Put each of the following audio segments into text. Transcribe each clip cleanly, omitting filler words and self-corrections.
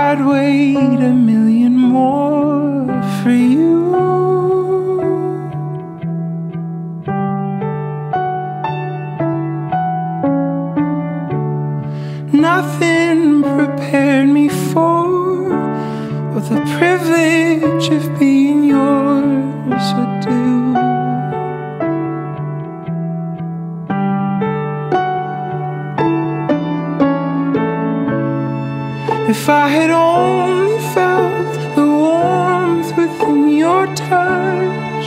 I'd wait a million more for you. Nothing prepared me for what the privilege of being yours would do. If I had only felt the warmth within your touch,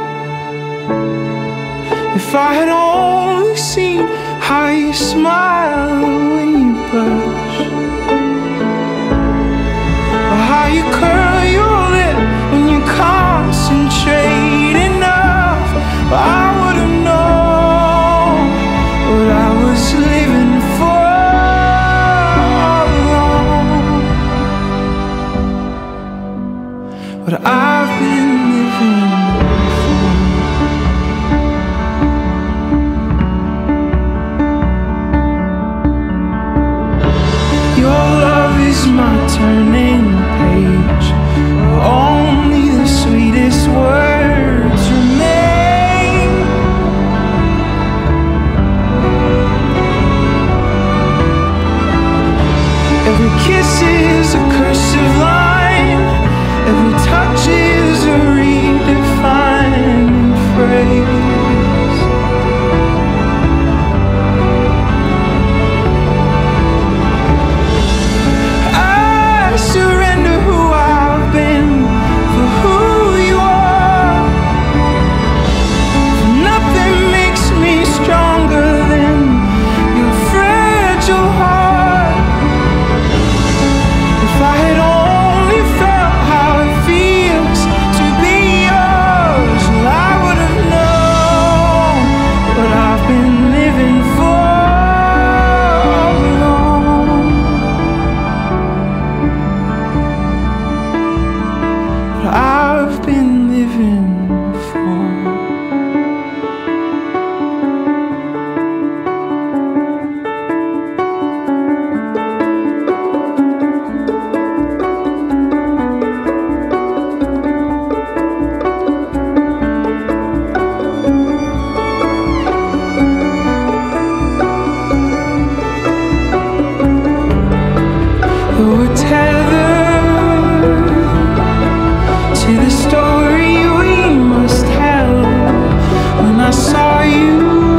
if I had only seen how you smile when you blush, or how you curl your lip when you concentrate enough, I would have known what I was living for all along, what I've been living for. Your love is my turning page, only the sweetest words remain. Every kiss is a cursive line, every touch is a redefining phrase. I surrender who I've been for who you are, for nothing makes me stronger than your fragile heart. If I had only felt how it feels to be yours, well, I would have known what I've been living for all along, what I've been living for. We're tethered to the story we must tell. When I saw you,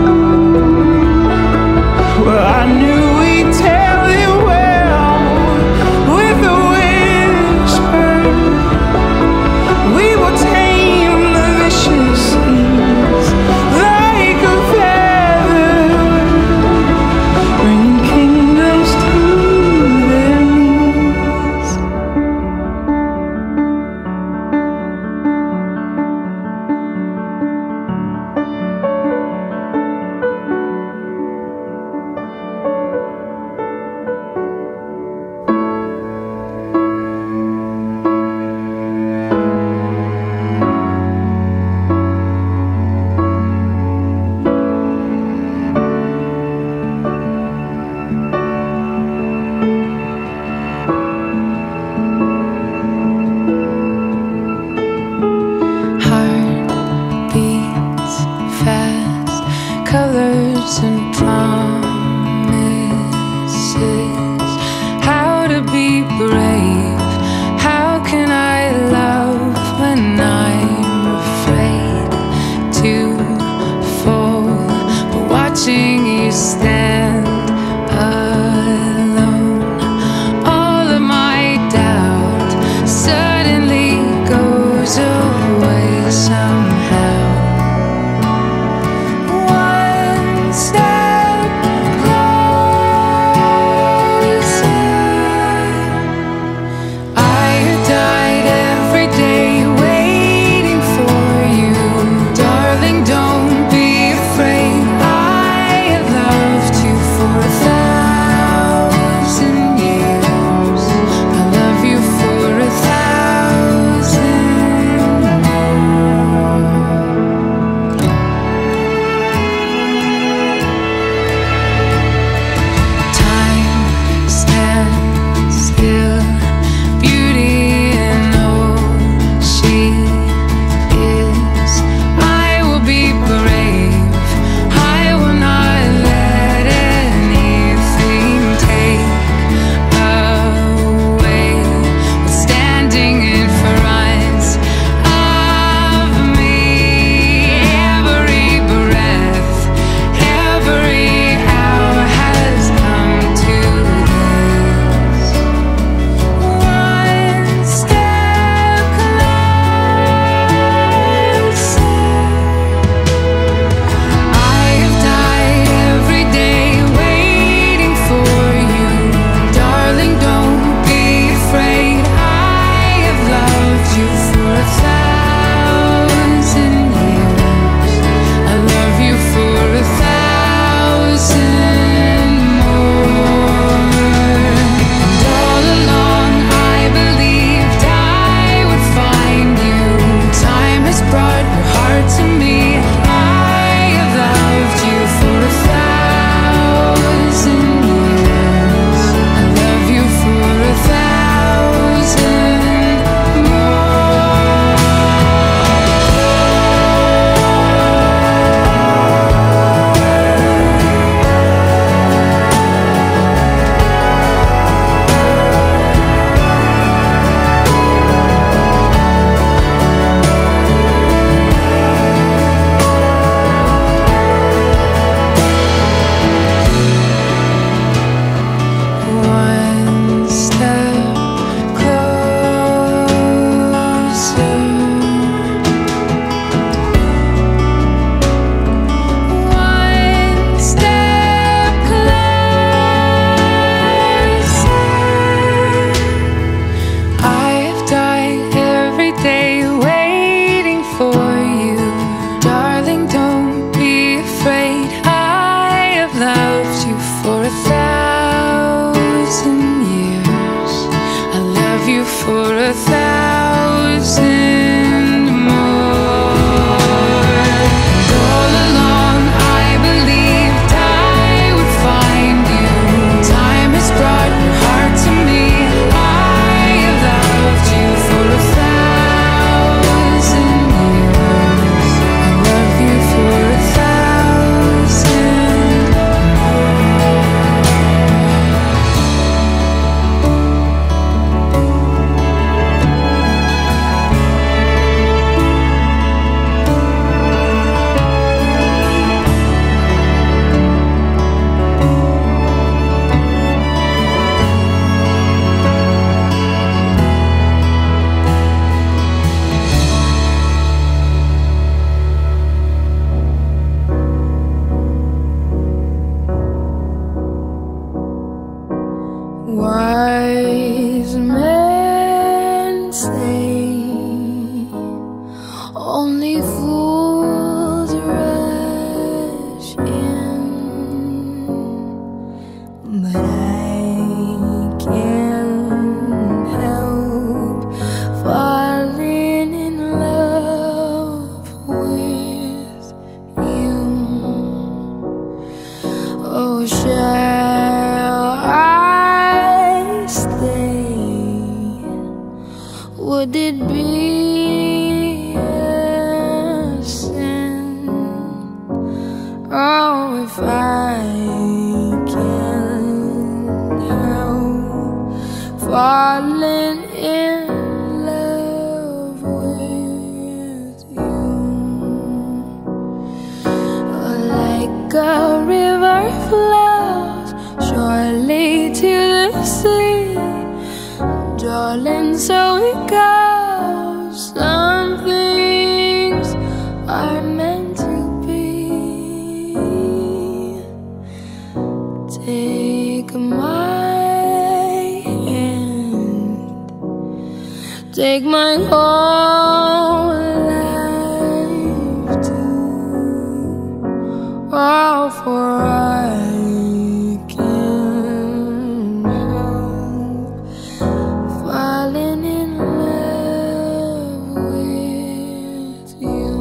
well, I knew we'd tell it well. With a whisper, we will tame the vicious seas like a feather, bringing kingdoms to their knees. Heart beats fast, colors and promises. How to be brave? How can I love when I'm afraid to fall? But watching you stand alone, all of my doubt suddenly goes away somehow. One step to me. I have loved you for 1,000 years. I love you for 1,000 for 1,000 more. And all along I believed I would find you. Time has brought your heart to me. I have loved you for 1,000 years. I love you for 1,000 Wise men say only fools rush in, but I can't help falling in love with you. Oh, shall I stay? Would it be a sin? Oh, if I can't help falling in love with you. Like a river flows surely to the sea, darling, so it goes. Some things are meant to be. Take my hand, take my whole life too. Oh, for I can't help falling in love with you.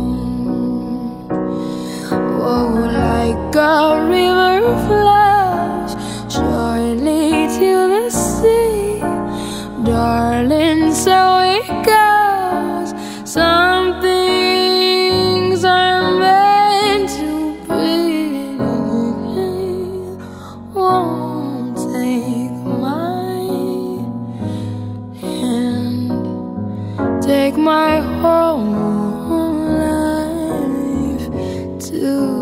Oh, like a river flows surely to the sea, darling, so it goes. Some things are meant to be. Won't take my hand, take my whole life too.